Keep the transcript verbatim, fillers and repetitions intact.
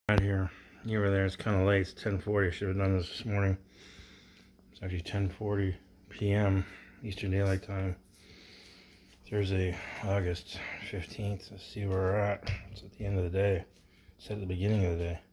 Right here, you were there. It's kind of late. It's ten forty. I should have done this this morning. It's actually ten forty p m Eastern Daylight Time. Thursday, August fifteenth. Let's see where we're at. It's at the end of the day. It's at the beginning of the day.